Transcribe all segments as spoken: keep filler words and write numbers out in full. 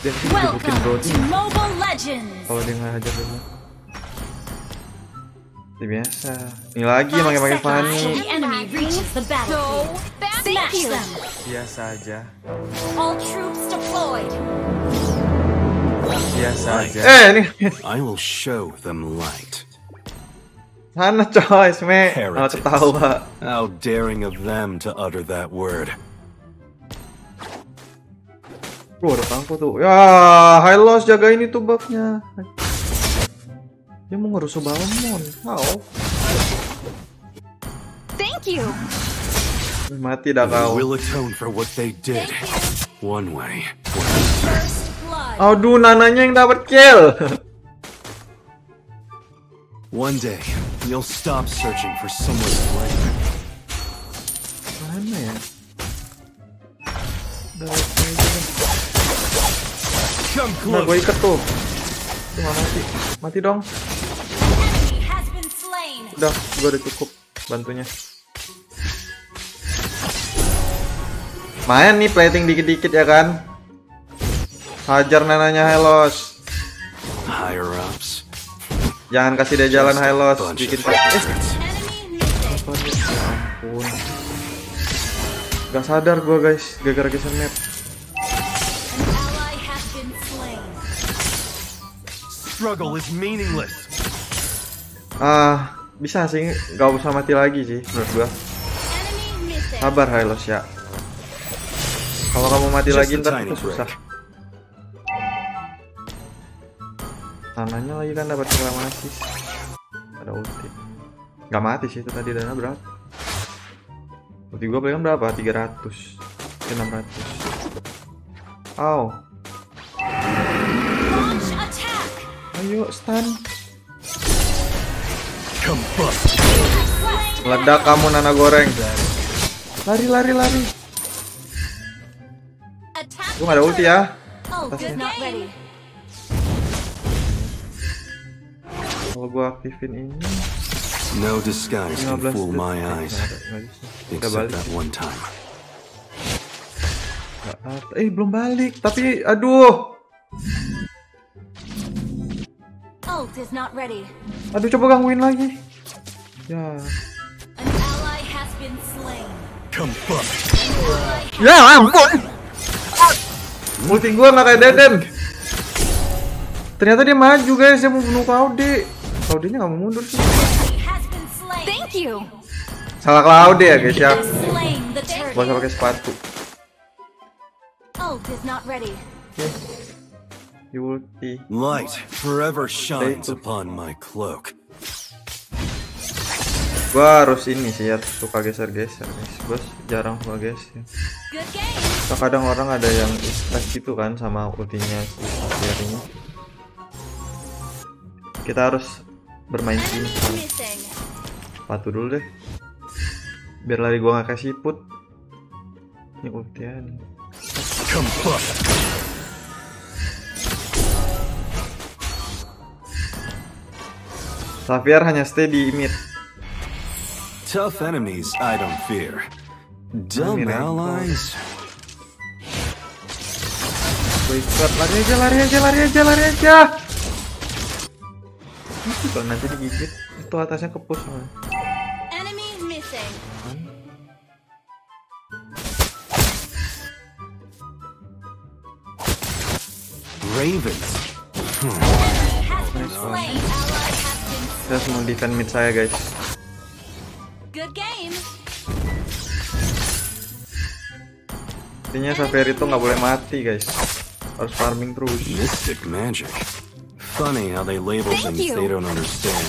dia sih digebukin Brody. Kalau dia nggak hajar dulu. Seperti biasa. Ini lagi pakai-pakai Fanny. Biasa aja. Biasa aja. Eh, ini. I will show them light. Sana coy, Sme. Oh, ketawa. How daring of them to utter that word. Bro, ada tangko tuh. Ya, Hylos jaga ini tuh buffnya. Dia mau ngerusuh Balmond. How? Thank you. Mati dah kau. Will atone for what they did. One way. Aduh, Nananya yang dapat kill. One day, you'll stop searching for someone to blame. Mana ya? Nah, gue ikat tuh. Tuh, mati. Mati dong. Udah, gue udah cukup bantunya. Main nih plating dikit-dikit ya kan. Hajar Nananya Hylos. Higher ups. Jangan kasih dia jalan Hylos. Bikin eh. Apa nih? Ya ampun. Gak sadar gue guys, gara-gara geser map. Struggle is meaningless. Ah, bisa sih, gak usah mati lagi sih menurut gua. Sabar Hylos ya. Kalau kamu mati lagi ntar itu susah. Tanahnya lagi kan dapat reklamasi. Ada ulti. Gak mati sih itu tadi, dana berapa? Ulti gua paling berapa? tiga ratus. enam ratus. Au. Ayo stun. Meledak kamu Nana goreng. Lari lari lari. Gue gak ada ulti ya. Atasnya. Kalau gue aktifin ini. No disguise can fool my eyes. Except that one time. Eh belum balik. Tapi aduh. Aduh, coba gangguin lagi. Ya. Ya ampun. Ulti gua nggak kayak Deden. Ternyata dia maju guys, dia mau bunuh Claude. Claude-nya nggak mau mundur sih. Salah Claude ya guys ya. Gua usah pakai sepatu. Okay. Ulti. Light forever shines upon my cloak. Gua harus ini sih ya, suka geser-geser guys. Gua jarang suka geser. Kadang orang ada yang istirahat gitu kan sama ultinya si Xavier ini. Kita harus bermain simpan. Sepatu dulu deh. Biar lari gua nggak kasih put. Ini ultian. Xavier hanya stay di mid. Tough enemies I don't fear. Dumb allies. Gue ikut, lari aja, lari aja, lari aja, lari aja. Itu kalau nanti digigit, itu atasnya kepus man. Ravens. Hmm. Nice one. Saya harus meng-defend mid saya guys. Intinya Xavier itu nggak boleh mati guys. Harus farming terus. Mystic magic. Funny how they label things they don't understand.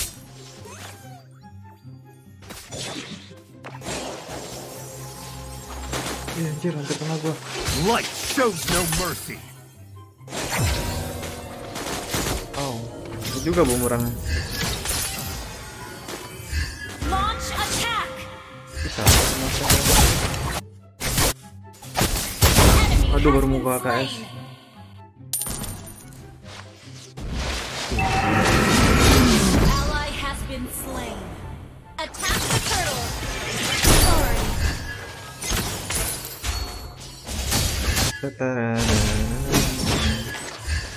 Iya anjir, hampir kena gua. Light shows no mercy. Oh, itu juga bumerang. Bisa. Aduh, baru mau ke A K S.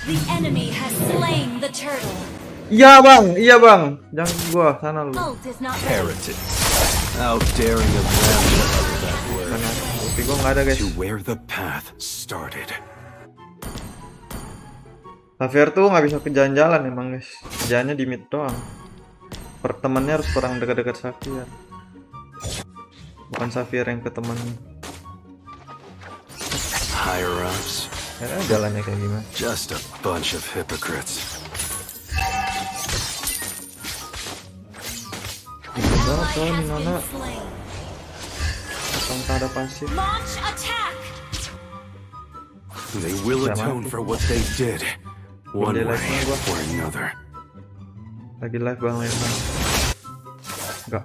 The enemy has slain the turtle. Iya bang, iya bang. Jangan gua sana lu. Ult is not ready. Heretics. How daring of them to utter that word. Sana. Ulti gua nggak ada guys. To where the path started. Xavier tuh nggak bisa ke jalan-jalan emang guys. Kerjaannya di mid doang. Pertemannya harus perang dekat-dekat Xavier. Bukan Xavier yang ke temannya. Higher ups. Ya, jalannya kayak gimana? Just a bunch of hypocrites. Gimana tuh nih Nona? Tanpa ada pasif. Launch attack. They will atone for what they did. One Boleh way live-nya gua. or another. Lagi live bang live bang. Enggak.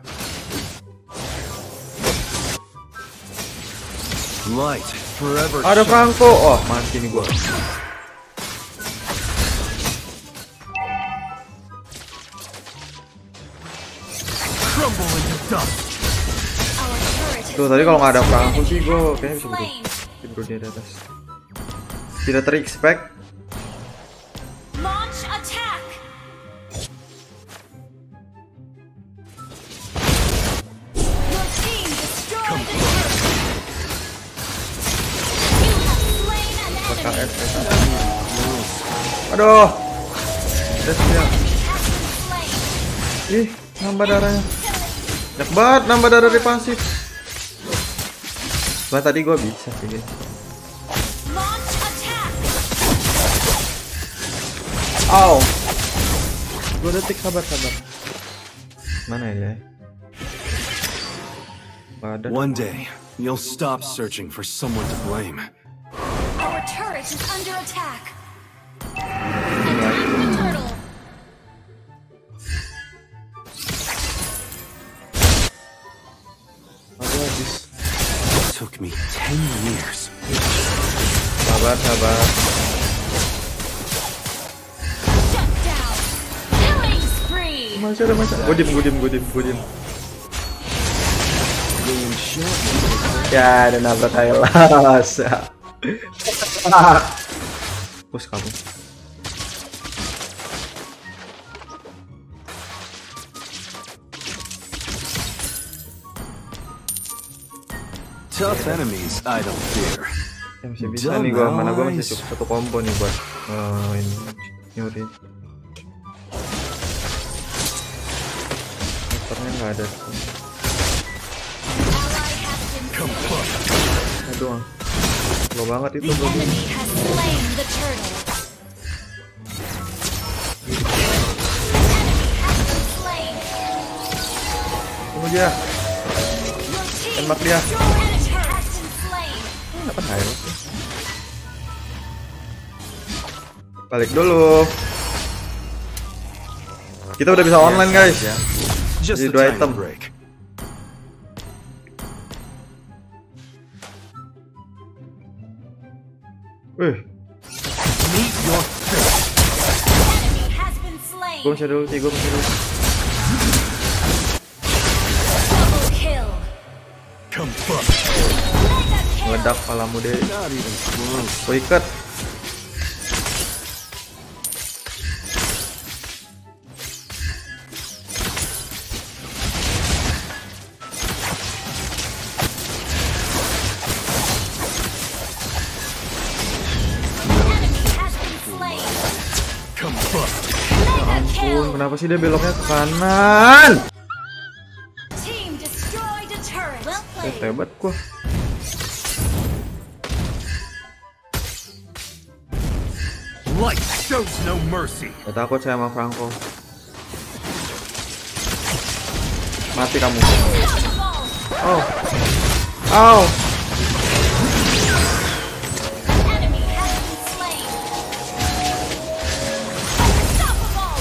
Light forever. Ada Franco. Oh mati nih gua. Crumble into dust. Our turret has Tuh tadi kalau nggak ada been Franco sih slain. gua kayaknya bisa Slain. tidur tidur dia di atas. Tidak ter-expect. Launch attack. Your team destroyed the turret. You have slain an K enemy. S Aduh. Des dia. Has been slain. Ih, nambah darahnya. Banyak banget nambah darah di pasif. Bah tadi gua bisa sih guys. Launch attack. Ow. Dua detik sabar sabar. Mana ya? Ada. One day, you'll stop searching for someone to blame. Our turret is under attack. Attack the turtle. Aduh habis. It took me ten years. Sabar sabar. Shut down. Killing spree. Masih ada masih. Gue diem gue diem gue diem gue diem. Ya ada nabrak Kailas. Push kamu. Tough enemies, I don't fear. Ya masih bisa nih gua, mana gua masih cukup satu combo nih buat uh, ini nyuri. Motornya nggak ada. Aduh, lo banget itu The bro. enemy has slain the turtle. The enemy has been slain. Tunggu dia. Your team Tembak dia. your enemy has been slain. Dapat air. Balik dulu. Kita udah bisa online guys ya. Just Jadi a dua tiny item. break. Wih, Meet your fate. Enemy has been slain. gue masih ada ulti, gue masih ada ulti. Double kill. Come fuck. Mega kill. Meledak palamu deh. Not even close. Gue ikat. Enemy has been slain. Come fuck. Mega Pun, kill. kenapa sih dia beloknya ke kanan? Team destroyed a turret. Well Eh, played. hebat gua. Light shows no mercy. Gak takut saya sama Franco. Mati kamu. Unstoppable. Oh. Oh. Enemy has been slain. Unstoppable.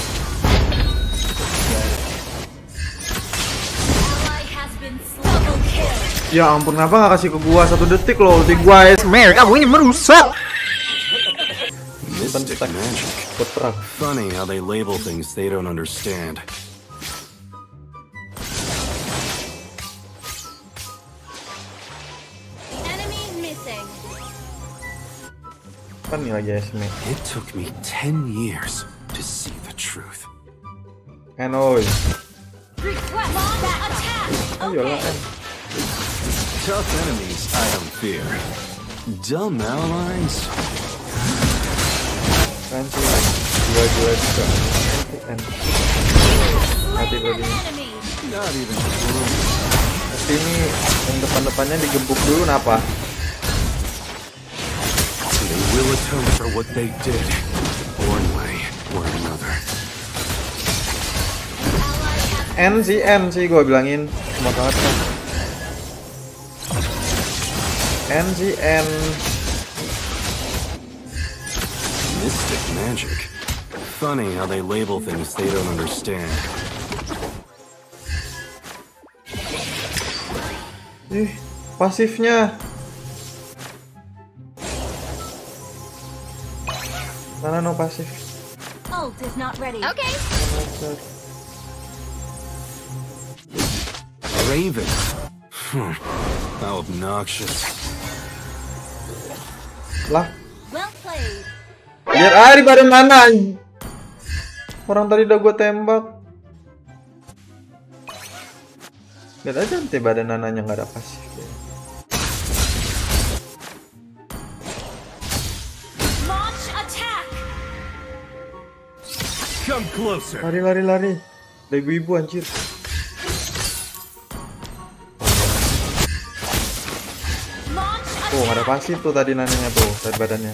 Ally has been slain. Double kill. Ya ampun, kenapa gak kasih ke gua satu detik loh ulti gua es. Mer, kamu ini merusak. Mystic magic. Buat perang. Funny how they label things they don't understand. Enemy missing. Apa nih lagi Esme? It took me ten years to see the truth. Enoy. Request that attack. Ayo lah Okay. En. Tough enemies I don't fear. Dumb allies? Kan sih dua-dua juga. En. Mati Slain tadi. an enemy. Not even close. Tapi ini yang depan-depannya digebuk dulu kenapa? They will atone for what they did, one way or another. N sih, N sih gue bilangin semua kata. N sih, N. Mystic magic. Funny how they label things they don't understand. Ih, pasifnya. Mana no pasif? Ult is not ready. Okay. Raven. Hmm. How obnoxious. Lah, Well played. biar ah di badan mana? Orang tadi udah gue tembak. Lihat aja nanti badan nananya nggak ada pasif. Launch attack. Come closer. Lari lari lari. Udah ibu-ibu anjir. Launch Tuh nggak ada attack. pasif tuh tadi nananya tuh dari badannya.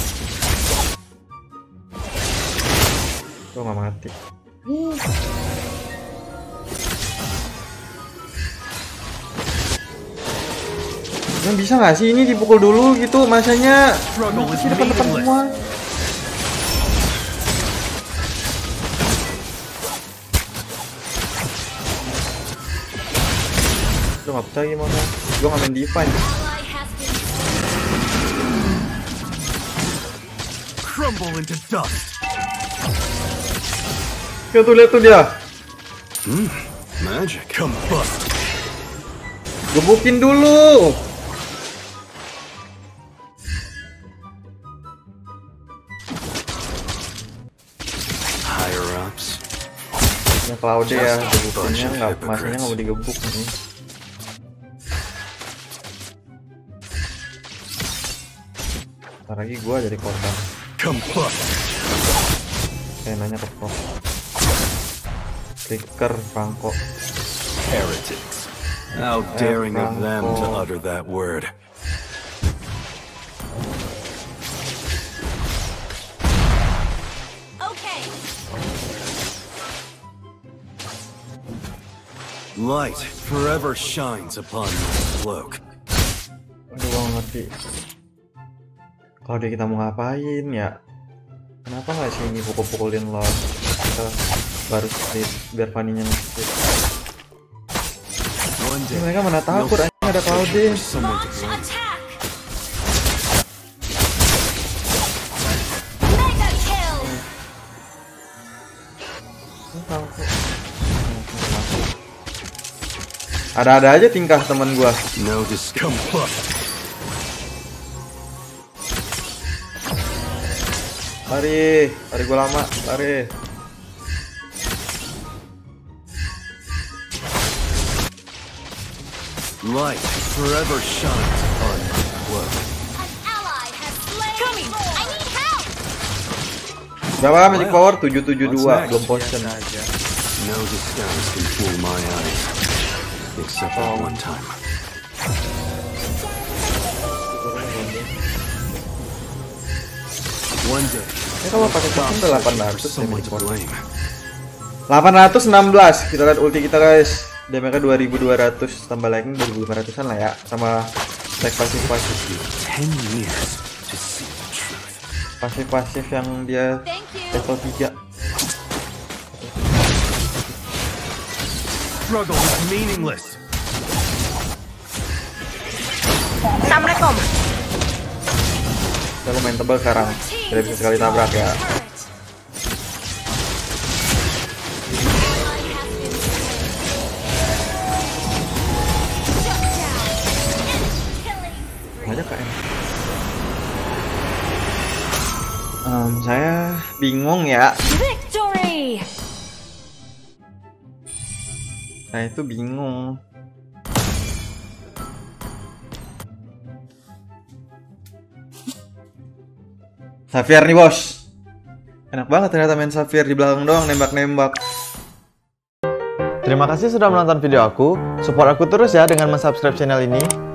Tuh nggak mati. Yang bisa nggak sih ini dipukul dulu gitu masanya? Struggle is Masih depan-depan meaningless. semua. Lu nggak percaya gimana? Gua nggak main defense. Ally has been Crumble into dust. Tuh tuh lihat tuh dia. Hmm. Magic. Combust. Gebukin dulu. Higher ups. Ya Claude ya, gebukinnya nggak, masanya nggak mau digebuk nih. Ntar lagi gua jadi korban. Combust. Kayak nanya ke Prof. Flicker, Franco. Heretics. How daring of them to utter that word. okay. Light forever shines upon my cloak. Aduh, gua nggak ngerti. Kalau dia kita mau ngapain ya? Kenapa nggak sih ini pukul-pukulin Lord? Kita baru split biar Fanny-nya nge-split. One Ini day, mereka mana takut anjing ada Claude. there's someone to Launch blame. attack. Mega kill. Franco. Ada-ada aja tingkah teman gua. No dis- Combust. Lari, lari gua lama, lari. Light forever shines upon my cloak. An ally has slain. Coming. I need help. Berapa magic power? tujuh tujuh dua, What's belum next? potion. No disguise can fool my eyes. Except that one time. One day, Ini kalau pakai potion udah delapan for ratus nih someone magic to power. blame. delapan ratus enam belas. Kita lihat ulti kita guys. Damage-nya dua ribu dua ratus tambah lightning dua ribu lima ratusan lah ya, sama stack pasif-pasif. Ten years to see the truth. Pasif-pasif yang dia Thank you. level tiga. Struggle is meaningless. Assalamualaikum. Kita lumayan tebal sekarang. Tidak bisa sekali tabrak ya. Aja K M. Saya bingung ya. Victory! Saya itu bingung. Xavier nih bos. Enak banget ternyata main Xavier di belakang doang nembak-nembak. Terima kasih sudah menonton video aku. Support aku terus ya dengan subscribe channel ini.